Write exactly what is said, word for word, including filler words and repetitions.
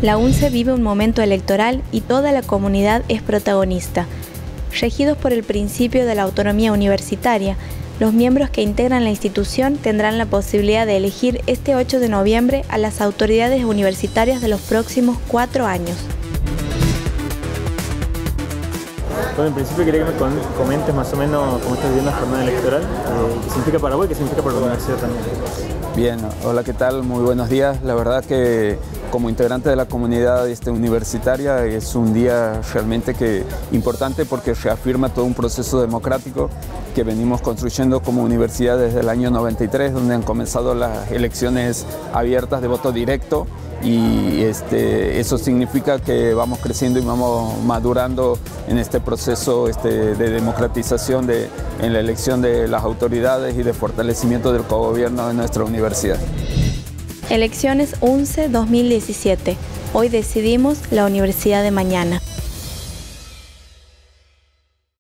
La U N C E vive un momento electoral y toda la comunidad es protagonista. Regidos por el principio de la autonomía universitaria, los miembros que integran la institución tendrán la posibilidad de elegir este ocho de noviembre a las autoridades universitarias de los próximos cuatro años. Bueno, en principio quería que me comentes más o menos cómo estás viviendo la jornada electoral, eh, qué significa para vos y qué significa para la universidad también. Bien, hola, ¿qué tal? Muy buenos días. La verdad que como integrante de la comunidad este, universitaria es un día realmente que, importante porque reafirma todo un proceso democrático que venimos construyendo como universidad desde el año noventa y tres, donde han comenzado las elecciones abiertas de voto directo. Y este, eso significa que vamos creciendo y vamos madurando en este proceso este, de democratización de, en la elección de las autoridades y de fortalecimiento del cogobierno de nuestra universidad. Elecciones U N C E dos mil diecisiete. Hoy decidimos la universidad de mañana.